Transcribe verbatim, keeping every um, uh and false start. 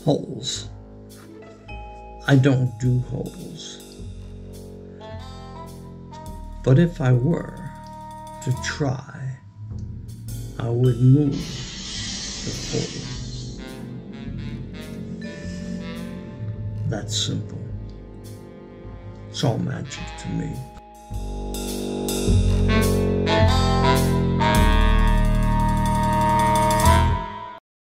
holes. I don't do holes. But if I were to try, I would move the hole. That's simple. It's all magic to me.